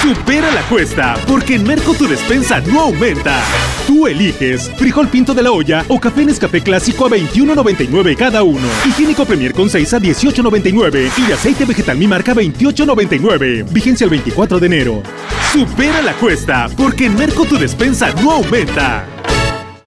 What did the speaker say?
Supera la cuesta, porque en Merco tu despensa no aumenta. Tú eliges frijol pinto de la olla o café Nescafé clásico a $21.99 cada uno. Higiénico Premier con 6 a $18.99 y aceite vegetal Mi Marca a $28.99. Vigencia el 24 de enero. Supera la cuesta, porque en Merco tu despensa no aumenta.